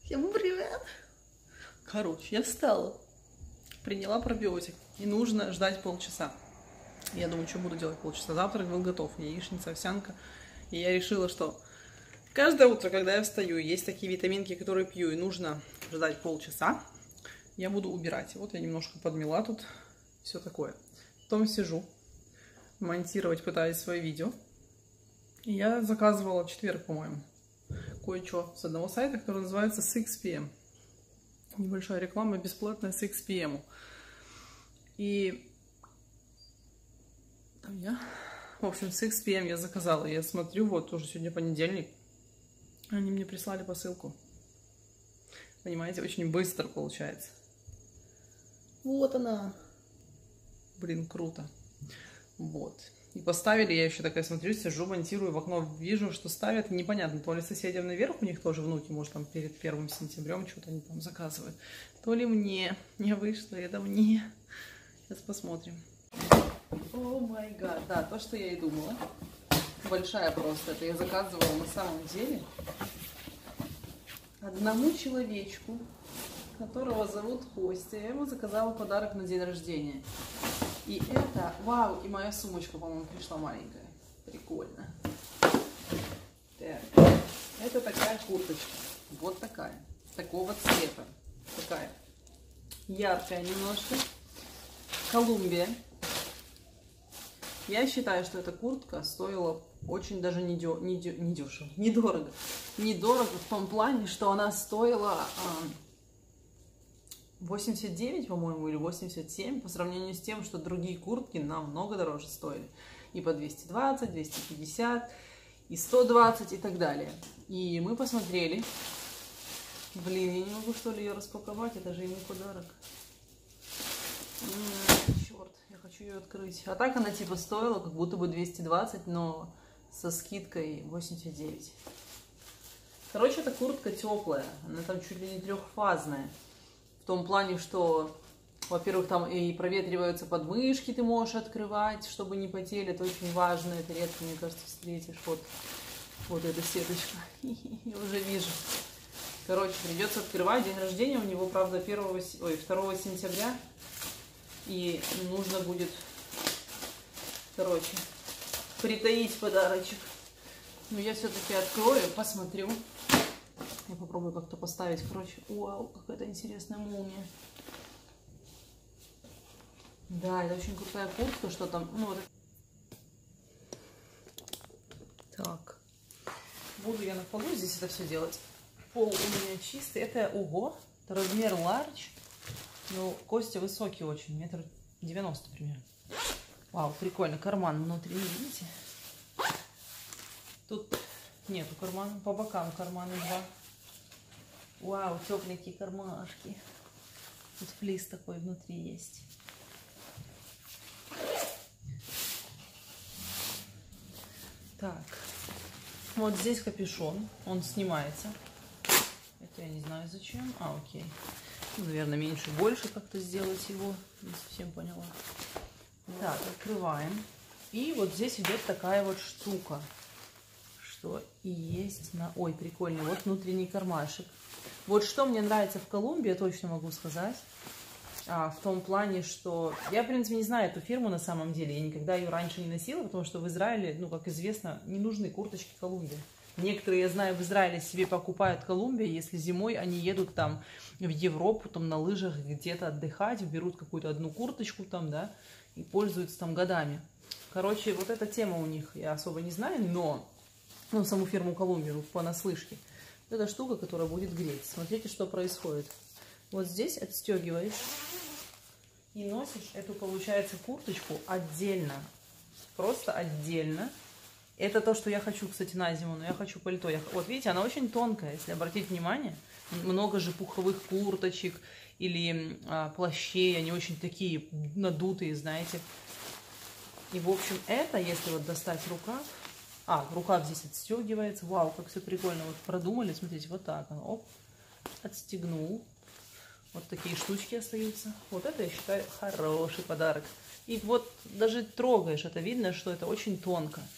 Всем привет! Короче, я встала, приняла пробиотик, и нужно ждать полчаса. Я думаю, что буду делать полчаса. Завтрак был готов, яичница, овсянка. И я решила, что каждое утро, когда я встаю, есть такие витаминки, которые пью, и нужно ждать полчаса, я буду убирать. Вот я немножко подмела тут, все такое. Потом сижу, монтировать пытаюсь свои видео. И я заказывала в четверг, по-моему, кое-что с одного сайта, который называется 6pm. Небольшая реклама, бесплатная 6pm. И там в общем, 6pm я заказала. Я смотрю, вот уже сегодня понедельник. Они мне прислали посылку. Понимаете, очень быстро получается. Вот она. Блин, круто. Вот. И поставили, я еще такая смотрю, сижу, монтирую, в окно вижу, что ставят. Непонятно, то ли соседям наверх, у них тоже внуки, может, там перед 1 сентябрем что-то они там заказывают. То ли мне не вышло, это мне. Сейчас посмотрим. О май гад, да, то, что я и думала. Большая просто, это я заказывала на самом деле одному человечку, которого зовут Костя. Я ему заказала подарок на день рождения. И это, вау, и моя сумочка, по-моему, пришла маленькая. Прикольно. Так, это такая курточка. Вот такая. Такого цвета. Такая. Яркая немножко. Колумбия. Я считаю, что эта куртка стоила очень даже недешево. Недорого. Недорого в том плане, что она стоила 89, по-моему, или 87, по сравнению с тем, что другие куртки намного дороже стоили. И по 220, 250, и 120 и так далее. И мы посмотрели. Блин, я не могу, что ли, ее распаковать, это же ему подарок. Черт, я хочу ее открыть. А так она типа стоила как будто бы 220, но со скидкой 89. Короче, эта куртка теплая, она там чуть ли не трехфазная. В том плане, что, во-первых, там и проветриваются подмышки, ты можешь открывать, чтобы не потели. Это очень важно, это редко, мне кажется, встретишь. Вот эта сеточка. Я уже вижу. Короче, придется открывать. День рождения у него, правда, 2 сентября. И нужно будет, короче, притаить подарочек. Но я все-таки открою, посмотрю. Я попробую как-то поставить. Короче, вау, какая-то интересная молния. Да, это очень крутая куртка, что там, ну вот. Так. Буду я на полу здесь это все делать. Пол у меня чистый. Это, ого, это размер large. Ну, Костя высокий очень, 1,90 м примерно. Вау, прикольно. Карман внутри, видите? Тут нету кармана, по бокам карманы 2. Вау, тепленькие кармашки. Тут флис такой внутри есть. Так. Вот здесь капюшон. Он снимается. Это я не знаю зачем. А, окей. Ну, наверное, меньше, больше как-то сделать его. Не совсем поняла. Так, открываем. И вот здесь идет такая вот штука. Что и есть на... Ой, прикольно. Вот внутренний кармашек. Вот что мне нравится в Колумбии, я точно могу сказать, в том плане, что я, в принципе, не знаю эту фирму на самом деле, я никогда ее раньше не носила, потому что в Израиле, ну, как известно, не нужны курточки Колумбии. Некоторые, я знаю, в Израиле себе покупают Колумбию, если зимой они едут там в Европу, там на лыжах где-то отдыхать, берут какую-то одну курточку там, да, и пользуются там годами. Короче, вот эта тема у них я особо не знаю, но, ну, саму фирму Колумбию понаслышке. Это штука, которая будет греть. Смотрите, что происходит. Вот здесь отстегиваешь и носишь эту, получается, курточку отдельно. Просто отдельно. Это то, что я хочу, кстати, на зиму, но я хочу пальто. Вот видите, она очень тонкая, если обратить внимание. Много же пуховых курточек или плащей, они очень такие надутые, знаете. И, в общем, это, если вот достать рукав, рукав здесь отстегивается. Вау, как все прикольно. Вот продумали. Смотрите, вот так. Оп, отстегнул. Вот такие штучки остаются. Вот это, я считаю, хороший подарок. И вот даже трогаешь, это видно, что это очень тонко.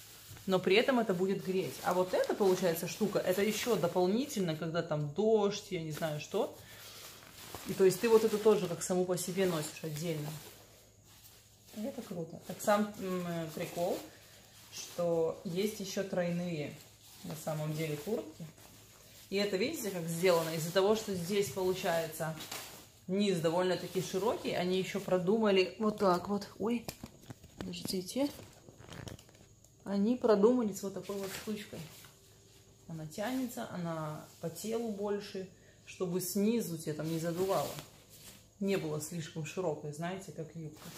но при этом это будет греть. А вот эта, получается, штука, это еще дополнительно, когда там дождь, я не знаю что. И то есть ты вот это тоже как саму по себе носишь отдельно. И это круто. Так сам прикол, что есть еще тройные на самом деле куртки. И это, видите, как сделано? Из-за того, что здесь получается низ довольно-таки широкий, они еще продумали вот так вот. Ой, подождите. Они продумали с вот такой вот штучкой. Она тянется, она по телу больше, чтобы снизу тебя там не задувало. Не было слишком широкой, знаете, как юбка.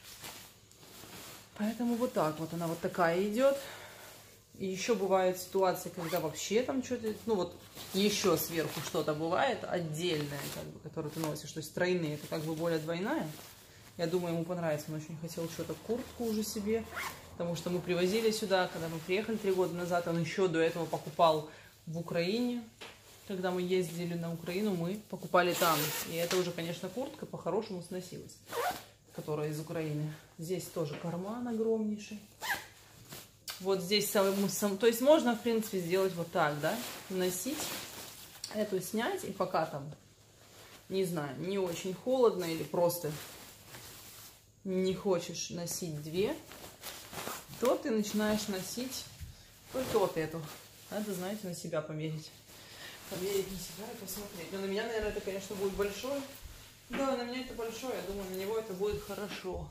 Поэтому вот так вот она вот такая идет. И еще бывают ситуации, когда вообще там что-то, ну вот еще сверху что-то бывает отдельное, как бы, которое ты носишь. То есть тройные, это как бы более двойная. Я думаю, ему понравится. Он очень хотел что-то, куртку уже себе. Потому что мы привозили сюда, когда мы приехали 3 года назад. Он еще до этого покупал в Украине. Когда мы ездили на Украину, мы покупали там. И это уже, конечно, куртка по-хорошему сносилась, которая из Украины. Здесь тоже карман огромнейший. Вот здесь, то есть можно, в принципе, сделать вот так, да, носить, эту снять, и пока там, не знаю, не очень холодно или просто не хочешь носить две, то ты начинаешь носить только вот эту. Надо, знаете, на себя померить. Померить на себя и посмотреть. Но на меня, наверное, это, конечно, будет большое. Да, на меня это большое, я думаю, на него это будет хорошо.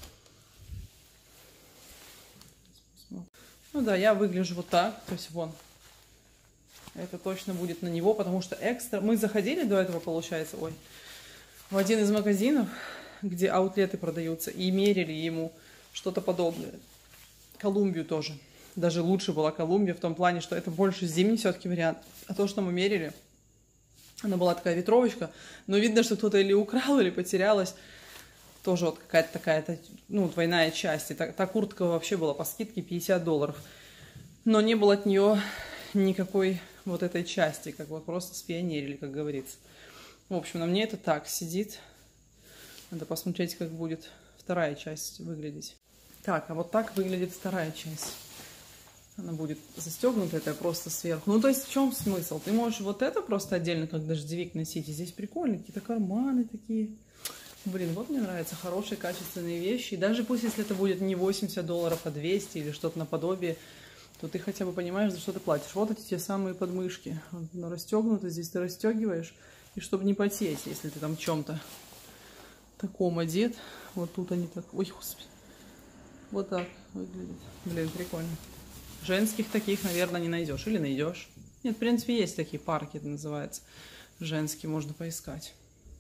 Ну да, я выгляжу вот так, то есть вон, это точно будет на него, потому что экстра, мы заходили до этого, получается, ой, в один из магазинов, где аутлеты продаются, и мерили ему что-то подобное, Колумбию тоже, даже лучше была Колумбия в том плане, что это больше зимний все-таки вариант, а то, что мы мерили, она была такая ветровочка, но видно, что кто-то или украл, или потерялась. Тоже вот какая-то такая, ну, двойная часть. И та куртка вообще была по скидке $50. Но не было от нее никакой вот этой части, как вот просто спионерили, как говорится. В общем, на мне это так сидит. Надо посмотреть, как будет вторая часть выглядеть. Так, а вот так выглядит вторая часть. Она будет застегнута, это просто сверху. Ну, то есть, в чем смысл? Ты можешь вот это просто отдельно, как дождевик, носить. И здесь прикольно, какие-то карманы такие. Блин, вот мне нравятся хорошие, качественные вещи. И даже пусть, если это будет не $80, а 200 или что-то наподобие, то ты хотя бы понимаешь, за что ты платишь. Вот эти те самые подмышки. Вот, расстегнуты, здесь ты расстегиваешь. И чтобы не потеть, если ты там в чем-то таком одет. Вот тут они так... Ой, господи. Вот так выглядит. Блин, прикольно. Женских таких, наверное, не найдешь. Или найдешь. Нет, в принципе, есть такие парки, это называется. Женские, можно поискать.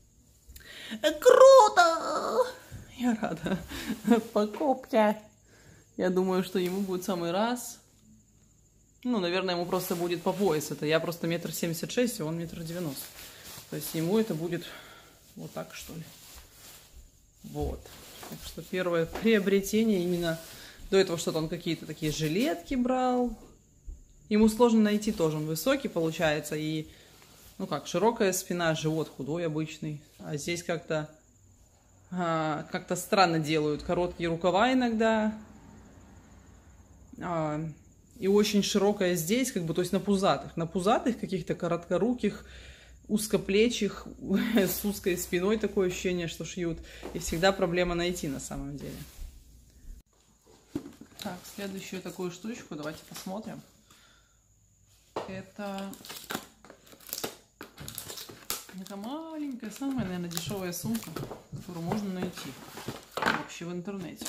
Круто! Я рада. Покупка. Я думаю, что ему будет в самый раз. Ну, наверное, ему просто будет по пояс. Это я просто 1,76 м, и он 1,90 м. То есть ему это будет вот так, что ли. Вот. Так что первое приобретение именно... До этого что-то он какие-то такие жилетки брал. Ему сложно найти тоже. Он высокий, получается, и... Ну как, широкая спина, живот худой обычный. А здесь как-то странно делают. Короткие рукава иногда. И очень широкая здесь, как бы, то есть на пузатых. На пузатых каких-то короткоруких, узкоплечих, с узкой спиной такое ощущение, что шьют. И всегда проблема найти на самом деле. Так, следующую такую штучку давайте посмотрим. Это маленькая, самая, наверное, дешевая сумка, которую можно найти вообще в интернете.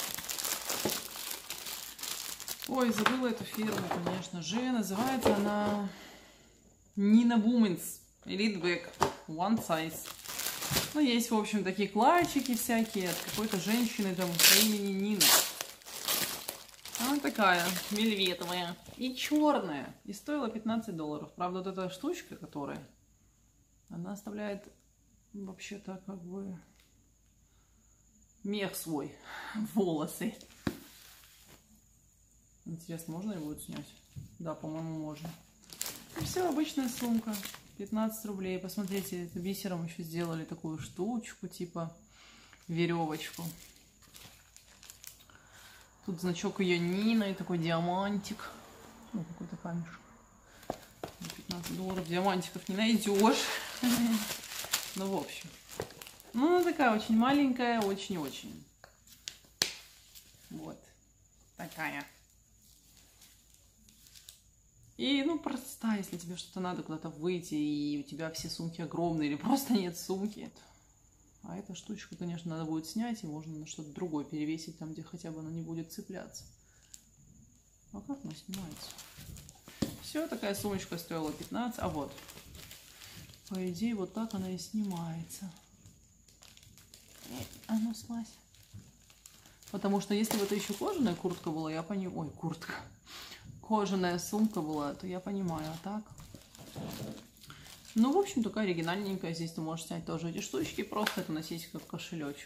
Ой, забыла эту фирму, конечно же. Называется она Nina Women's Elite Bag One Size. Ну, есть, в общем, такие клатчики всякие от какой-то женщины там по имени Нина. Она такая вельветовая и черная. И стоила $15. Правда, вот эта штучка, которая... Она оставляет вообще-то как бы мех свой, волосы. Интересно, можно его снять? Да, по-моему, можно. И все, обычная сумка. 15 рублей. Посмотрите, это бисером еще сделали такую штучку, типа веревочку. Тут значок ее Нина и такой диамантик. Ну, какой-то камешек. $15 диамантиков не найдешь. Ну, в общем. Ну, она такая очень маленькая, очень-очень. Вот. Такая. И, ну, простая, если тебе что-то надо куда-то выйти, и у тебя все сумки огромные, или просто нет сумки. А эта штучка, конечно, надо будет снять, и можно на что-то другое перевесить, там, где хотя бы она не будет цепляться. А как она снимается? Все, такая сумочка стоила 15, а вот. По идее, вот так она и снимается. А ну, слазь. Потому что если бы это еще кожаная куртка была, я понимаю... Ой, куртка. Кожаная сумка была, то я понимаю, а так... Ну, в общем, такая оригинальненькая. Здесь ты можешь снять тоже эти штучки, просто это носить как кошелечек.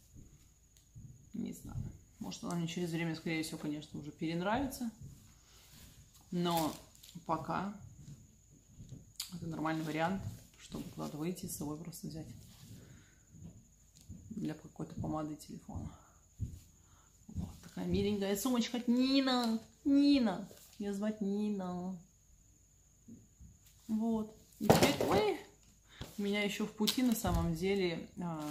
Не знаю. Может, она мне через время, скорее всего, конечно, уже перенравится. Но пока это нормальный вариант, чтобы куда-то выйти, с собой просто взять. Для какой-то помады и телефона. Вот такая миленькая сумочка от Нина. Нина. Ее звать Нина. Вот. И теперь, ой, у меня еще в пути на самом деле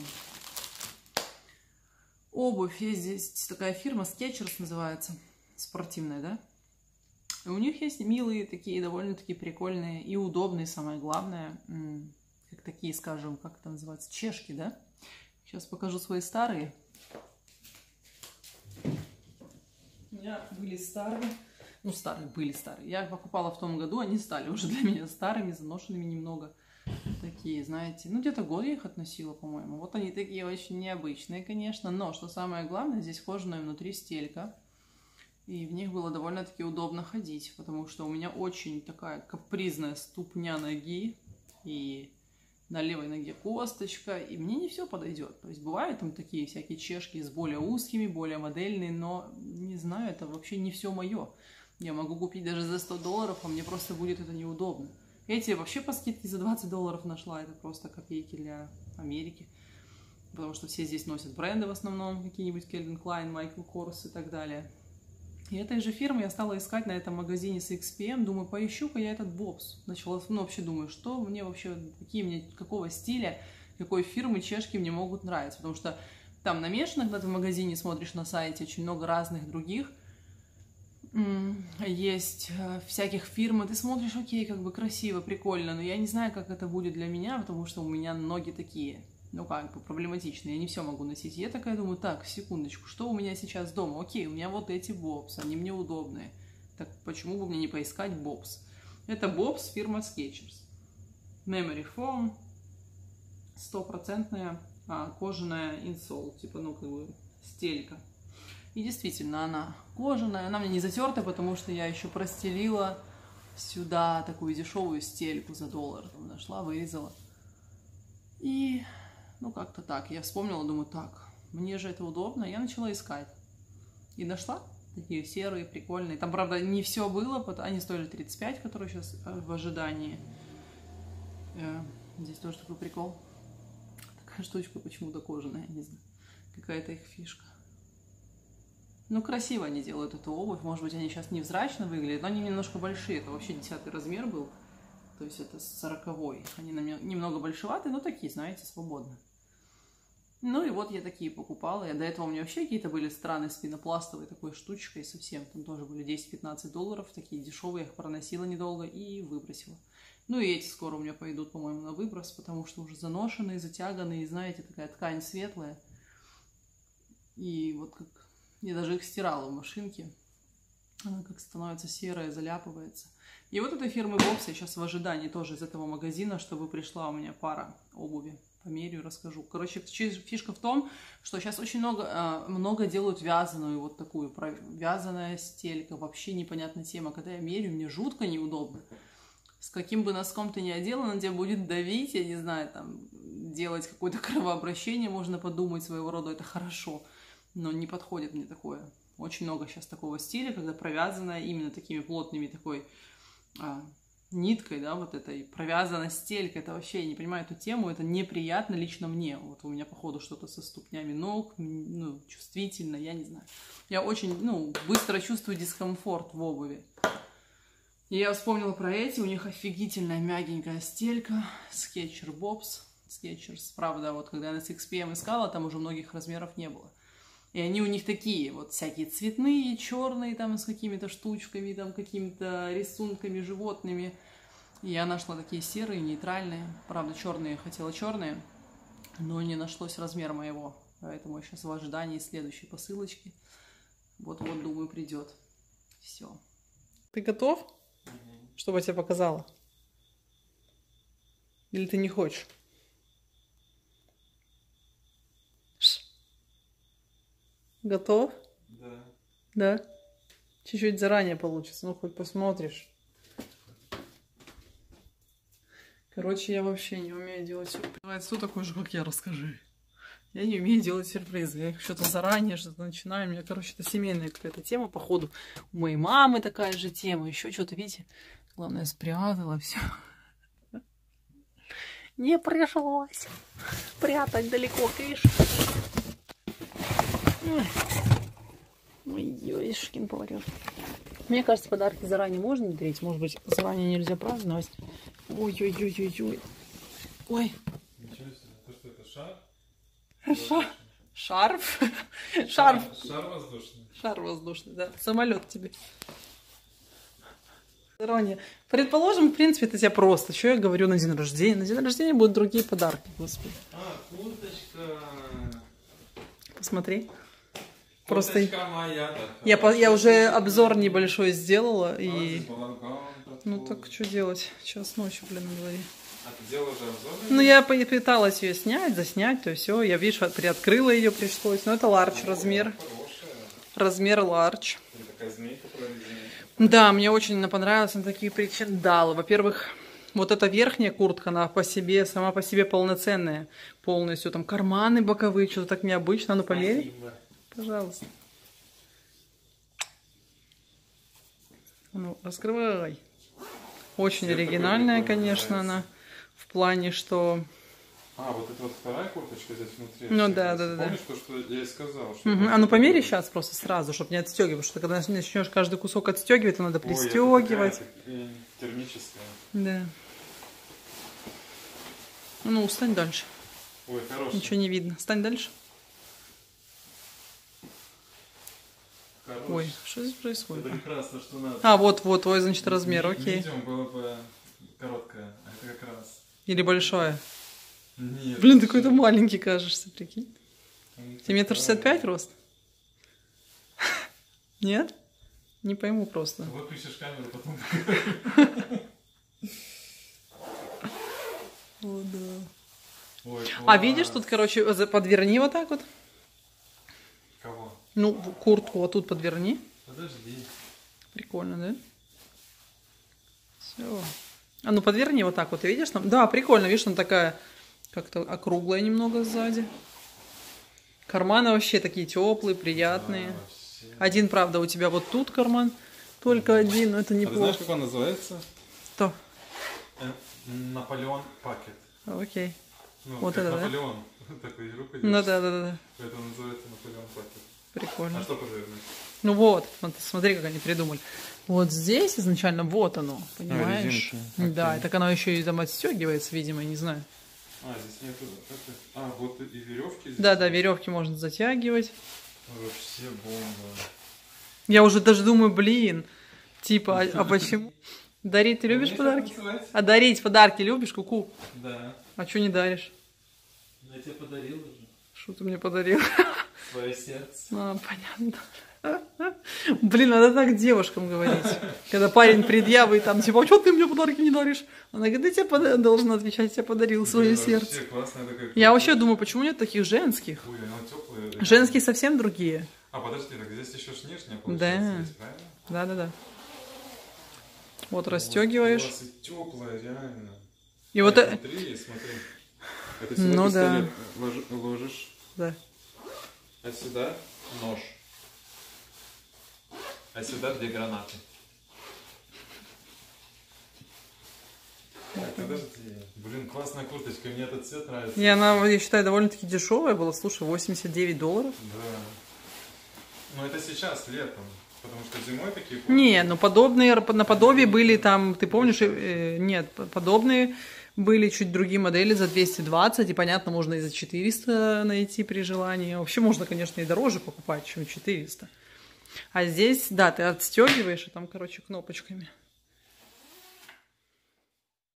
обувь. Есть здесь такая фирма Skechers называется. Спортивная, да? И у них есть милые такие, довольно-таки прикольные и удобные, самое главное. Как такие, скажем, как это называется? Чешки, да? Сейчас покажу свои старые. У меня были старые. Ну, старые, были старые. Я их покупала в том году, они стали уже для меня старыми, заношенными немного. Такие, знаете, ну, где-то год я их относила, по-моему. Вот они такие очень необычные, конечно. Но, что самое главное, здесь кожаная внутри стелька. И в них было довольно-таки удобно ходить, потому что у меня очень такая капризная ступня ноги. И на левой ноге косточка, и мне не все подойдет. То есть бывают там такие всякие чешки с более узкими, более модельные, но, не знаю, это вообще не все мое. Я могу купить даже за $100, а мне просто будет это неудобно. Эти вообще по скидке за $20 нашла, это просто копейки для Америки. Потому что все здесь носят бренды в основном, какие-нибудь Calvin Klein, Michael Kors и так далее. И этой же фирмы я стала искать на этом магазине с XPM, думаю, поищу-ка я этот Bobs. Начала, ну, вообще думаю, что мне вообще, какого стиля, какой фирмы чешки мне могут нравиться. Потому что там намешано, когда ты в магазине смотришь на сайте, очень много разных других. Есть всяких фирм, и ты смотришь, окей, как бы красиво, прикольно, но я не знаю, как это будет для меня, потому что у меня ноги такие, ну как бы проблематичные, я не все могу носить. И я такая думаю, так, секундочку, что у меня сейчас дома? Окей, у меня вот эти Bobs, они мне удобные. Так почему бы мне не поискать Bobs? Это Bobs фирма Skechers. Memory foam, 100% кожаная инсол, типа, ну как бы стелька. И действительно, она кожаная, она мне не затерта, потому что я еще простелила сюда такую дешевую стельку за $1. Там нашла, вырезала. И, ну, как-то так. Я вспомнила, думаю, так, мне же это удобно. Я начала искать. И нашла такие серые, прикольные. Там, правда, не все было, они стоили 35, которые сейчас в ожидании. Здесь тоже такой прикол. Такая штучка почему-то кожаная, не знаю. Какая-то их фишка. Ну, красиво они делают эту обувь. Может быть, они сейчас невзрачно выглядят, но они немножко большие. Это вообще 10 размер был. То есть это 40-й. Они немного большеватые, но такие, знаете, свободные. Ну и вот я такие покупала. До этого у меня вообще какие-то были страны с пенопластовой такой штучкой совсем. Там тоже были $10-15. Такие дешевые. Я их проносила недолго и выбросила. Ну и эти скоро у меня пойдут, по-моему, на выброс, потому что уже заношенные, затяганные. Знаете, такая ткань светлая. И вот как... Я даже их стирала в машинке. Она как становится серая, заляпывается. И вот этой фирмы Bobs я сейчас в ожидании тоже из этого магазина, чтобы пришла у меня пара обуви. Померю, расскажу. Короче, фишка в том, что сейчас очень много делают вязаную, вот такую, вязаная стелька. Вообще непонятная тема. Когда я мерю, мне жутко неудобно. С каким бы носком ты ни одела, на тебя будет давить, я не знаю, там, делать какое-то кровообращение, можно подумать, своего рода это хорошо. Но не подходит мне такое. Очень много сейчас такого стиля, когда провязанная именно такими плотными такой ниткой, да, вот этой провязанной стелькой. Это вообще, я не понимаю эту тему, это неприятно лично мне. Вот у меня, походу, что-то со ступнями ног, ну, чувствительно, я не знаю. Я очень, ну, быстро чувствую дискомфорт в обуви. И я вспомнила про эти. У них офигительная мягенькая стелька. Skechers Bobs. Skechers. Правда, вот когда я на SXPM искала, там уже многих размеров не было. И они у них такие, вот всякие цветные, черные, там с какими-то штучками, там какими-то рисунками, животными. И я нашла такие серые, нейтральные. Правда, черные, хотела черные, но не нашлось размера моего. Поэтому я сейчас в ожидании следующей посылочки. Вот-вот, думаю, придет. Все. Ты готов? Чтобы я тебе показала? Или ты не хочешь? Готов? Да. Да? Чуть-чуть заранее получится, ну хоть посмотришь. Короче, я вообще не умею делать сюрпризы. Кто такой же, как я, расскажи. Я не умею делать сюрпризы. Я их что-то заранее что-то начинаю. У меня, короче, это семейная какая-то тема, походу. У моей мамы такая же тема. Еще что-то, видите? Главное, спрятала все. Не пришлось прятать далеко, видишь? Ой, ёшкин поварёшь. Мне кажется, подарки заранее можно дарить. Может быть, заранее нельзя праздновать. Ой-ой-ой-ой-ой. Ой. Ничего себе. То, что это шар? Шарф. Шарф. Шар воздушный. Шар воздушный, да. Самолет тебе. Заранее. Предположим, в принципе, это тебе просто. Что я говорю на день рождения? На день рождения будут другие подарки, господи. А, курточка. Посмотри. Просто моя, я уже обзор небольшой сделала и... балаган, Ну так что делать? Час ночи, блин, на дворе. А ты делала уже обзор? Ну я пыталась ее снять, заснять, то все. Я, видишь, приоткрыла ее, пришлось. Но это ларч размер. Хорошая. Размер ларч. Такая змейка прорезанная. Да, мне очень понравилось на такие причины. Да, во-первых, вот эта верхняя куртка, она по себе, сама по себе полноценная. Полностью там карманы боковые, что-то так необычно. Ну померь. Пожалуйста. Ну, раскрывай. Очень оригинальная, конечно, она. В плане, что... А, вот это вот вторая курточка здесь внутри. Ну да, да, да. Помнишь то, что я и сказал? Что А ну помери сейчас просто сразу, чтобы не отстегивать. Потому что когда начнешь каждый кусок отстегивать, то надо пристегивать. Ой, термическая. Да. Ну, стань дальше. Ой, хорошая. Ничего не видно. Стань дальше. Хорошая. Ой, что здесь происходит? Это как раз то, что надо. А, вот, твой, значит, размер, окей. Видео было бы короткое, а это как раз. Или большое? Нет. Блин, ты какой-то маленький кажешься, прикинь. Тебе 1,65 м рост? Нет? Не пойму просто. Выключишь камеру, потом... О, да. Ой, А видишь, тут, короче, подверни вот так вот. Кого? Ну, куртку вот тут подверни. Подожди. Прикольно, да? Все. А ну подверни вот так вот, ты видишь там? Да, прикольно, видишь, она такая как-то округлая немного сзади. Карманы вообще такие теплые, приятные. Да, один, правда, у тебя вот тут карман, только один, но это А ты неплохо. знаешь, как он называется? Что? Наполеон Пакет. Окей. Ну, Вот как это, Наполеон. Такой руку Ну держишь. да. Поэтому называется Наполеон Пакет. Прикольно. А что повернуть? Ну вот, смотри, как они придумали. Вот здесь изначально вот оно, понимаешь? резинка. Да, Окей. и так оно еще и там отстегивается, видимо, я не знаю. А, здесь нету... А, вот и веревки здесь. Да, веревки можно затягивать. Вообще бомба. Я уже даже думаю, блин, типа, а почему? Дарить ты любишь подарки? А дарить подарки любишь, куку? Да. А что не даришь? Я тебе подарил уже. Что ты мне подарил? Свое сердце. А, понятно. Блин, надо так девушкам говорить. Когда парень предъявит, там, типа, а что ты мне подарки не даришь? Она говорит, я тебе должна отвечать, я подарил свое сердце. Я вообще думаю, почему нет таких женских? Ой, она теплая. Женские совсем другие. А, подожди, так здесь еще ж нижняя получается, Да. здесь, правильно? Да. Вот расстегиваешь. Теплая, реально. И вот Смотри. Это сюда Ну пистолет ложишь. Да. А сюда нож. А сюда 2 гранаты. Подожди. Блин, классная курточка, мне этот цвет нравится. И она, я считаю, довольно-таки дешевая была. Слушай, $89. Да. Ну это сейчас, летом. Потому что зимой такие... Не, ну подобные, наподобие были там, ты помнишь, нет, подобные были чуть другие модели за 220, и, понятно, можно и за 400 найти при желании. Вообще можно, конечно, и дороже покупать, чем 400. А здесь, да, ты отстегиваешь, и там, короче, кнопочками.